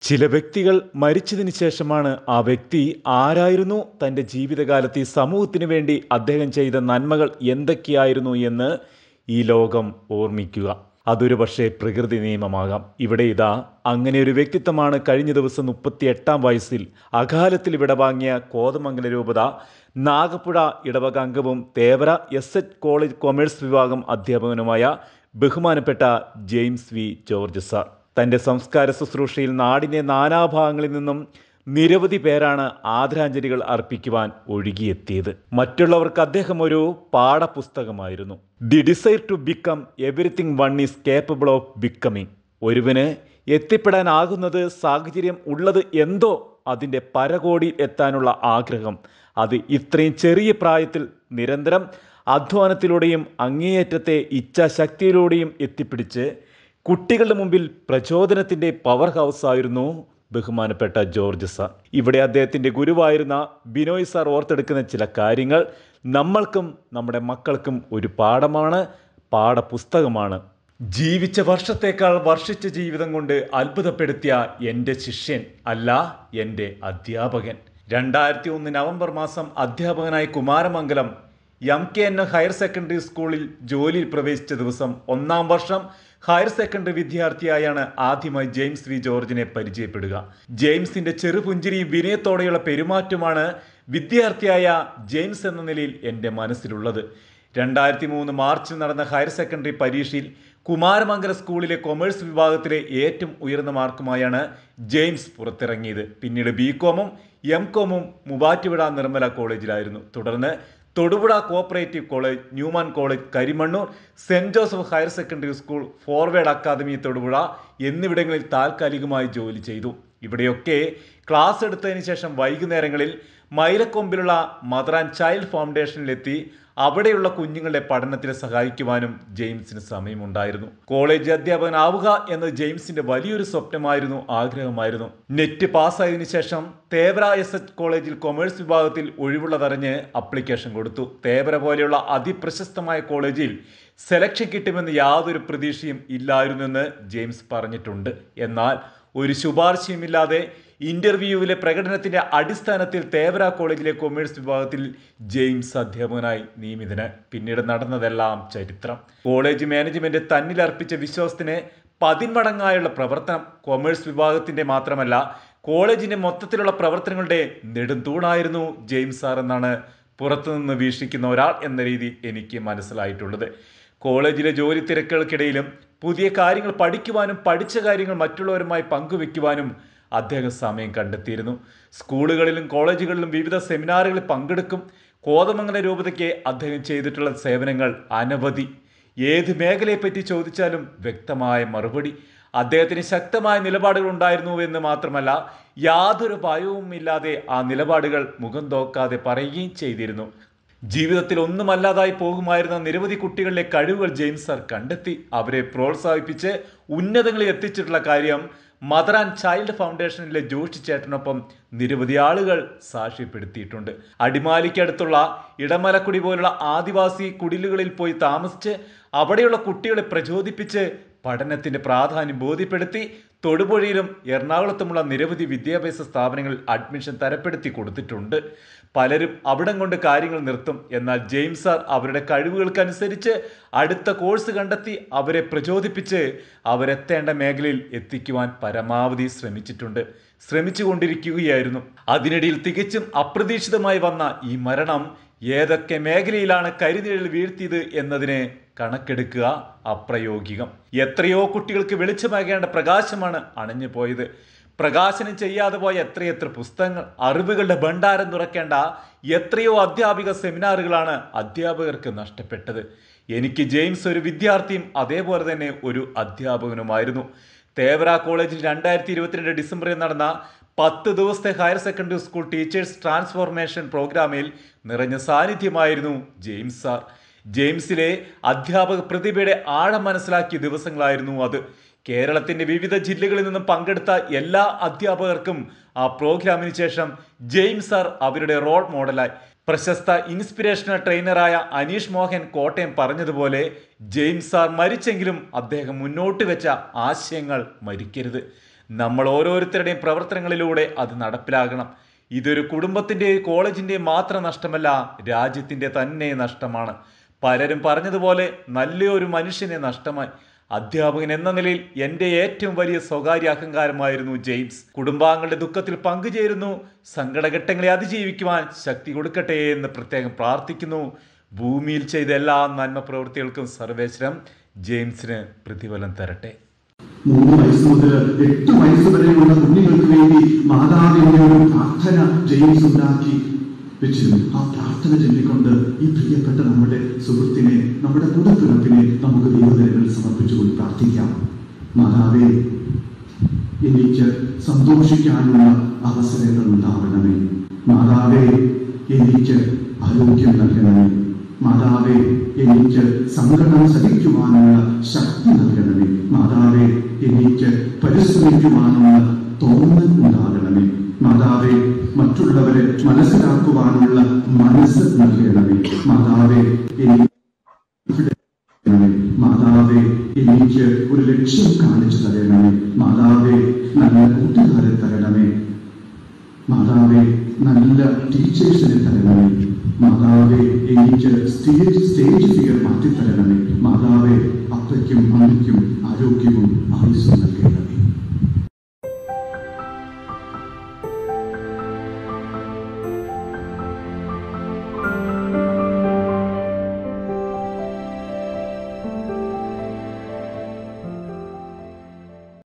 ചില വ്യക്തികൾ മരിച്ചതിന് ശേഷമാണ് ആ വ്യക്തി ആരായിരുന്നു, തൻ്റെ ജീവിതകാലത്ത് ഈ സമൂഹത്തിന് വേണ്ടി അദ്ദേഹം ചെയ്ത നന്മകൾ എന്തൊക്കെയായിരുന്നു എന്ന് ഈ ലോകം ഓർമ്മിക്കുക. അതൊരു പക്ഷേ പ്രകൃതി നിയമമാകാം. ഇവിടെ ഇതാ അങ്ങനെ ഒരു വ്യക്തിത്വമാണ് കഴിഞ്ഞ ദിവസം 38-ാം വയസ്സിൽ അകാലത്തിൽ വിടവാങ്ങിയ കോതമംഗല രൂപത നാഗപ്പുഴ ഇടവക അംഗവും തേവര എസ്.എച്ച്. കോളേജ് കൊമേഴ്സ് വിഭാഗം അധ്യാപകനുമായ ബഹുമാനപ്പെട്ട ജെയിംസ് വി ജോർജ് സാർ. തൻ്റെ സംസ്കാര ശുശ്രൂഷയിൽ നാടിൻ്റെ നാനാഭാഗങ്ങളിൽ നിന്നും നിരവധി പേരാണ് ആദരാഞ്ജലികൾ അർപ്പിക്കുവാൻ ഒഴുകിയെത്തിയത്. മറ്റുള്ളവർക്ക് അദ്ദേഹം ഒരു പാഠപുസ്തകമായിരുന്നു. The desire to become everything one is capable of becoming. ഒരുവന് എത്തിപ്പെടാനാകുന്നത് സാഹചര്യം ഉള്ളത് എന്തോ അതിൻ്റെ പരകോടിയിൽ എത്താനുള്ള ആഗ്രഹം, അത് ഇത്രയും ചെറിയ പ്രായത്തിൽ നിരന്തരം അധ്വാനത്തിലൂടെയും അങ്ങേയറ്റത്തെ ഇച്ഛാശക്തിയിലൂടെയും എത്തിപ്പിടിച്ച് കുട്ടികളുടെ മുമ്പിൽ പ്രചോദനത്തിൻ്റെ പവർ ഹൗസ് ആയിരുന്നു ബഹുമാനപ്പെട്ട ജോർജ് സാർ. ഇവിടെ അദ്ദേഹത്തിൻ്റെ ഗുരുവായിരുന്ന ബിനോയ് സാർ ഓർത്തെടുക്കുന്ന ചില കാര്യങ്ങൾ നമ്മൾക്കും നമ്മുടെ മക്കൾക്കും ഒരു പാഠമാണ്, പാഠപുസ്തകമാണ്. ജീവിച്ച വർഷത്തേക്കാൾ വർഷിച്ച ജീവിതം കൊണ്ട് അത്ഭുതപ്പെടുത്തിയ എൻ്റെ ശിഷ്യൻ അല്ല എൻ്റെ അധ്യാപകൻ. 2001 നവംബർ മാസം അധ്യാപകനായി കുമാരമംഗലം MKN ഹയർ സെക്കൻഡറി സ്കൂളിൽ ജോലിയിൽ പ്രവേശിച്ച ദിവസം 1-ാം വർഷം ഹയർ സെക്കൻഡറി വിദ്യാർത്ഥിയായാണ് ആദ്യമായി ജെയിംസ് വി ജോർജിനെ പരിചയപ്പെടുക. ജെയിംസിന്റെ ചെറുപുഞ്ചിരിയും വിനയത്തോടെയുള്ള പെരുമാറ്റമാണ് വിദ്യാർത്ഥിയായ ജെയിംസ് എന്ന നിലയിൽ എൻ്റെ മനസ്സിലുള്ളത്. 2003 മാർച്ചിൽ നടന്ന ഹയർ സെക്കൻഡറി പരീക്ഷയിൽ കുമാരമംഗലം സ്കൂളിലെ കൊമേഴ്സ് വിഭാഗത്തിലെ ഏറ്റവും ഉയർന്ന മാർക്കുമായാണ് ജെയിംസ് പുറത്തിറങ്ങിയത്. പിന്നീട് BCom-ഉം M.Com-ഉം മൂവാറ്റുപുഴ നിർമ്മല കോളേജിലായിരുന്നു. തുടർന്ന് Thodupuzha cooperative college, newman college Karimannoor, saint Joseph higher secondary school, forward academy Thodupuzha എന്നിവിടങ്ങളിൽ താൽക്കാലികമായി ജോലി ചെയ്തു. ഇവിടെയൊക്കെ ക്ലാസ് എടുത്തതിന് ശേഷം വൈകുന്നേരങ്ങളിൽ മൈലക്കൊമ്പിലുള്ള മദർ ആൻഡ് ചൈൽഡ് ഫൗണ്ടേഷനിലെത്തി അവിടെയുള്ള കുഞ്ഞുങ്ങളുടെ പഠനത്തിന് സഹായിക്കുവാനും ജെയിംസിന് സമയമുണ്ടായിരുന്നു. കോളേജ് അധ്യാപകനാവുക എന്നത് ജെയിംസിന്റെ വലിയൊരു സ്വപ്നമായിരുന്നു, ആഗ്രഹമായിരുന്നു. നെറ്റ് പാസ്സായതിനു ശേഷം തേവര എസ്.എച്ച്. കോളേജിൽ കൊമേഴ്സ് വിഭാഗത്തിൽ ഒഴിവുള്ളതറിഞ്ഞ് അപ്ലിക്കേഷൻ കൊടുത്തു. തേവര പോലെയുള്ള അതിപ്രശസ്തമായ കോളേജിൽ സെലക്ഷൻ കിട്ടുമെന്ന് യാതൊരു പ്രതീക്ഷയും ഇല്ലായിരുന്നെന്ന് ജെയിംസ് പറഞ്ഞിട്ടുണ്ട്. എന്നാൽ ഒരു ശുപാർശയുമില്ലാതെ ഇന്റർവ്യൂവിലെ പ്രകടനത്തിന്റെ അടിസ്ഥാനത്തിൽ തേവര കോളേജിലെ കൊമേഴ്സ് വിഭാഗത്തിൽ ജെയിംസ് അധ്യാപകനായി നിയമിതന്. പിന്നീട് നടന്നതെല്ലാം ചരിത്രം. കോളേജ് മാനേജ്മെന്റ് തന്നിലർപ്പിച്ച വിശ്വാസത്തിന് 10 മടങ്ങായുള്ള പ്രവർത്തനം. കൊമേഴ്സ് വിഭാഗത്തിന്റെ മാത്രമല്ല, കോളേജിന്റെ മൊത്തത്തിലുള്ള പ്രവർത്തനങ്ങളുടെ നെടുംതൂണായിരുന്നു ജെയിംസ് സാർ എന്നാണ് പുറത്തുനിന്ന് വീക്ഷിക്കുന്ന ഒരാൾ എന്ന രീതി എനിക്ക് മനസ്സിലായിട്ടുള്ളത്. കോളേജിലെ ജോലി തിരക്കുകൾക്കിടയിലും പുതിയ കാര്യങ്ങൾ പഠിക്കുവാനും പഠിച്ച കാര്യങ്ങൾ മറ്റുള്ളവരുമായി പങ്കുവെക്കുവാനും അദ്ദേഹം സമയം കണ്ടെത്തിയിരുന്നു. സ്കൂളുകളിലും കോളേജുകളിലും വിവിധ സെമിനാറുകളിൽ പങ്കെടുക്കും. കോതമംഗല രൂപതയ്ക്ക് അദ്ദേഹം ചെയ്തിട്ടുള്ള സേവനങ്ങൾ അനവധി. ഏത് മേഖലയെപ്പറ്റി ചോദിച്ചാലും വ്യക്തമായ മറുപടി. അദ്ദേഹത്തിന് ശക്തമായ നിലപാടുകൾ ഉണ്ടായിരുന്നു എന്ന് മാത്രമല്ല, യാതൊരു ഭയവും ഇല്ലാതെ ആ നിലപാടുകൾ മുഖം തോക്കാതെ പറയുകയും ചെയ്തിരുന്നു. ജീവിതത്തിൽ ഒന്നുമല്ലാതായി പോകുമായിരുന്ന നിരവധി കുട്ടികളിലെ കഴിവുകൾ ജെയിംസ് സാർ കണ്ടെത്തി അവരെ പ്രോത്സാഹിപ്പിച്ച് ഉന്നതങ്ങളിൽ എത്തിച്ചിട്ടുള്ള കാര്യം മദർ ആൻഡ് ചൈൽഡ് ഫൗണ്ടേഷനിലെ ജോഷി ചേട്ടനൊപ്പം നിരവധി ആളുകൾ സാക്ഷ്യപ്പെടുത്തിയിട്ടുണ്ട്. അടിമാലിക്കടുത്തുള്ള ഇടമലക്കുടി പോലുള്ള ആദിവാസി കുടിലുകളിൽ പോയി താമസിച്ച് അവിടെയുള്ള കുട്ടികളെ പ്രചോദിപ്പിച്ച് പഠനത്തിന്റെ പ്രാധാന്യം ബോധ്യപ്പെടുത്തി തൊടുപുഴയിലും എറണാകുളത്തുമുള്ള നിരവധി വിദ്യാഭ്യാസ സ്ഥാപനങ്ങളിൽ അഡ്മിഷൻ തരപ്പെടുത്തി കൊടുത്തിട്ടുണ്ട്. പലരും അവിടം കൊണ്ട് കാര്യങ്ങൾ നിർത്തും. എന്നാൽ ജെയിംസ് സാർ അവരുടെ കഴിവുകൾക്കനുസരിച്ച് അടുത്ത കോഴ്സ് കണ്ടെത്തി അവരെ പ്രചോദിപ്പിച്ച് അവരെത്തേണ്ട മേഖലയിൽ എത്തിക്കുവാൻ പരമാവധി ശ്രമിച്ചുകൊണ്ടിരിക്കുകയായിരുന്നു. അതിനിടയിൽ തികച്ചും അപ്രതീക്ഷിതമായി വന്ന ഈ മരണം ഏതൊക്കെ മേഖലയിലാണ് കരിനിഴൽ വീഴ്ത്തിയത് എന്നതിനെ കണക്കെടുക്കുക അപ്രായോഗികം. എത്രയോ കുട്ടികൾക്ക് വെളിച്ചമാകേണ്ട പ്രകാശമാണ് അണഞ്ഞു പോയത്. പ്രകാശനം ചെയ്യാതെ പോയ എത്രയെത്ര പുസ്തകങ്ങൾ, അറിവുകളുടെ ഭണ്ഡാരം തുറക്കേണ്ട എത്രയോ അധ്യാപിക സെമിനാറുകളാണ് അധ്യാപകർക്ക് നഷ്ടപ്പെട്ടത്. എനിക്ക് ജെയിംസ് ഒരു വിദ്യാർത്ഥിയും അതേപോലെ തന്നെ ഒരു അധ്യാപകനുമായിരുന്നു. തേവര കോളേജിൽ 2022 ഡിസംബറിൽ നടന്ന 10 ദിവസത്തെ higher secondary school teachers transformation പ്രോഗ്രാമിൽ നിറഞ്ഞ സാന്നിധ്യമായിരുന്നു ജെയിംസ് സാർ. ജെയിംസിലെ അധ്യാപക പ്രതിഭയുടെ ആഴം മനസ്സിലാക്കിയ ദിവസങ്ങളായിരുന്നു അത്. കേരളത്തിന്റെ വിവിധ ജില്ലകളിൽ നിന്നും പങ്കെടുത്ത എല്ലാ അധ്യാപകർക്കും ആ പ്രോഗ്രാമിന് ശേഷം ജെയിംസ് സാർ അവരുടെ റോൾ മോഡലായി. പ്രശസ്ത ഇൻസ്പിരേഷണൽ ട്രെയിനറായ അനീഷ് മോഹൻ കോട്ടയം പറഞ്ഞതുപോലെ, ജെയിംസ് സാർ മരിച്ചെങ്കിലും അദ്ദേഹം മുന്നോട്ട് വെച്ച ആശയങ്ങൾ മരിക്കരുത്. നമ്മൾ ഓരോരുത്തരുടെയും പ്രവർത്തനങ്ങളിലൂടെ അത് നടപ്പിലാകണം. ഇതൊരു കുടുംബത്തിൻ്റെയും കോളേജിൻ്റെയും മാത്രം നഷ്ടമല്ല, രാജ്യത്തിൻ്റെ തന്നെ നഷ്ടമാണ്. പലരും പറഞ്ഞതുപോലെ നല്ലൊരു മനുഷ്യനെ നഷ്ടമായി. അധ്യാപകൻ എന്ന നിലയിൽ എൻ്റെ ഏറ്റവും വലിയ സ്വകാര്യ അഹങ്കാരമായിരുന്നു ജെയിംസ്. കുടുംബാംഗങ്ങളുടെ ദുഃഖത്തിൽ പങ്കുചേരുന്നു. സങ്കടഘട്ടങ്ങളെ അതിജീവിക്കുവാൻ ശക്തി കൊടുക്കട്ടെ എന്ന് പ്രത്യേകം പ്രാർത്ഥിക്കുന്നു. ഭൂമിയിൽ ചെയ്ത എല്ലാ നന്മ പ്രവൃത്തികൾക്കും സർവേശ്വരം ജെയിംസിന് പ്രതിഫലം തരട്ടെ. 3 വയസ്സ് മുതൽ 8 വയസ്സ് വരെയുള്ള കുഞ്ഞുങ്ങൾക്ക് വേണ്ടി മാതാവിന്റെ ഒരു പ്രാർത്ഥന ജെയിംസ് ഉണ്ടാക്കി വെച്ചിരുന്നു. ആ പ്രാർത്ഥന ചൊല്ലിക്കൊണ്ട് ഈ പ്രിയപ്പെട്ട നമ്മുടെ സുഹൃത്തിനെ, നമ്മുടെ കൂടപ്പിറപ്പിനെ നമുക്ക് ദൈവകരങ്ങളിൽ സമർപ്പിച്ചുകൊണ്ട് പ്രാർത്ഥിക്കാം. മാതാവേ, എനിക്ക് സന്തോഷിക്കാനുള്ള അവസരങ്ങൾ ഉണ്ടാവണമേ. മാതാവേ, എനിക്ക് ആരോഗ്യം നൽകണമേ. മാതാവേ, എനിക്ക് സങ്കടം സഹിക്കുവാനുള്ള ശക്തി നൽകണമേ. മാതാവേ, എനിക്ക് പരിശ്രമിക്കുവാനുള്ള തോന്നൽ ഉണ്ടാകണമേ. മാതാവേ, മറ്റുള്ളവരെ മനസ്സിലാക്കുവാനുള്ള മനസ്സ് നൽകണമേ. മാതാവേ, മാതാവേ, എനിക്ക് ഒരു ലക്ഷ്യം കാണിച്ചു തരണമേ. മാതാവേ, നല്ല കൂട്ടുകാരെ തരണമേ. മാതാവേ, നല്ല ടീച്ചേഴ്സിനെ തരണമേ. മാതാവേ, എനിക്ക് സ്റ്റേജ് ഫിയർ മാറ്റിത്തരണമേ. മാതാവേ, അപ്പയ്ക്കും അമ്മയ്ക്കും ആരോഗ്യവും ആയുസ്സും